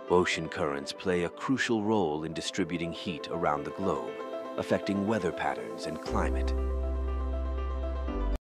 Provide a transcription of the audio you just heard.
Ocean currents play a crucial role in distributing heat around the globe, affecting weather patterns and climate.